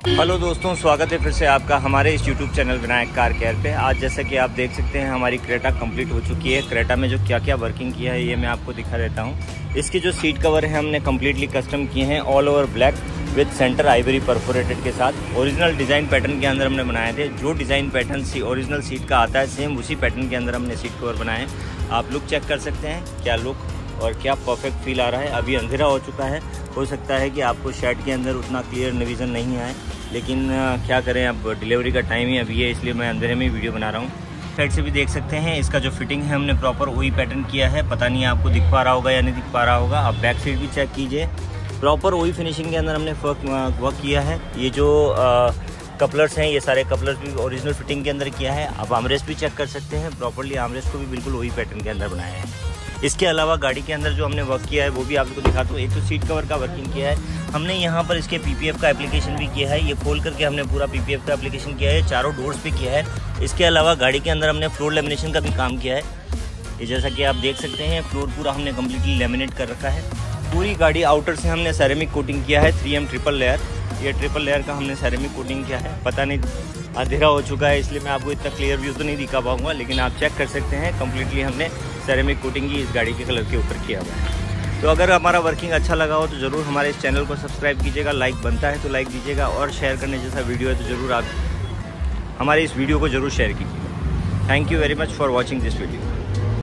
Hello दोस्तों, स्वागत है फिर से आपका हमारे इस YouTube channel Vinayak car care पे। आज जैसा कि आप देख सकते हैं हमारी क्रेटा कंप्लीट हो चुकी है। क्रेटा में जो क्या क्या वर्किंग किया है ये मैं आपको दिखा देता हूँ। इसके जो सीट कवर है हमने कम्प्लीटली कस्टम किए हैं, all over black with centre ivory perforated के साथ। ओरिजिनल डिज़ाइन पैटर्न के अंदर हमने बनाए थे। जो डिज़ाइन पैटर्न ओरिजिनल सीट का आता है सेम उसी पैटर्न के अंदर हमने सीट कवर बनाए हैं। आप लुक चेक कर सकते हैं, क्या लुक और क्या परफेक्ट फील आ रहा है। अभी अंधेरा हो चुका है, हो सकता है कि आपको शेड के अंदर उतना क्लियर विजन नहीं आए, लेकिन क्या करें, अब डिलीवरी का टाइम ही अभी है, इसलिए मैं अंधेरे में वीडियो बना रहा हूँ। साइड से भी देख सकते हैं इसका जो फिटिंग है हमने प्रॉपर वही पैटर्न किया है। पता नहीं आपको दिख पा रहा होगा या नहीं दिख पा रहा होगा। आप बैक साइड भी चेक कीजिए, प्रॉपर वही फिनिशिंग के अंदर हमने वर्क किया है। ये जो कपलर्स हैं, ये सारे कपलर्स भी ओरिजिनल फिटिंग के अंदर किया है। आप आर्मरेस्ट भी चेक कर सकते हैं, प्रॉपरली आर्मरेस्ट को भी बिल्कुल वही पैटर्न के अंदर बनाया है। इसके अलावा गाड़ी के अंदर जो हमने वर्क किया है वो भी आपको दिखाता हूँ। एक तो सीट कवर का वर्किंग किया है हमने, यहाँ पर इसके पीपीएफ का एप्लीकेशन भी किया है। ये खोल करके हमने पूरा पीपीएफ का एप्लीकेशन किया है, चारों डोर्स पे किया है। इसके अलावा गाड़ी के अंदर हमने फ्लोर लेमिनेशन का भी काम किया है। ये जैसा कि आप देख सकते हैं फ्लोर पूरा हमने कम्प्लीटली लेमिनेट कर रखा है। पूरी गाड़ी आउटर से हमने सेरेमिक कोटिंग किया है, 3M ट्रिपल लेयर। ये ट्रिपल लेयर का हमने सेरेमिक कोटिंग किया है। पता नहीं अंधेरा हो चुका है इसलिए मैं आपको इतना क्लियर व्यू तो नहीं दिखा पाऊंगा, लेकिन आप चेक कर सकते हैं कम्प्लीटली हमने सेरेमिक कोटिंग ही इस गाड़ी के कलर के ऊपर किया हुआ है। तो अगर हमारा वर्किंग अच्छा लगा हो तो ज़रूर हमारे इस चैनल को सब्सक्राइब कीजिएगा, लाइक बनता है तो लाइक दीजिएगा, और शेयर करने जैसा वीडियो है तो ज़रूर आप हमारे इस वीडियो को ज़रूर शेयर कीजिएगा। Thank you very much for watching this video.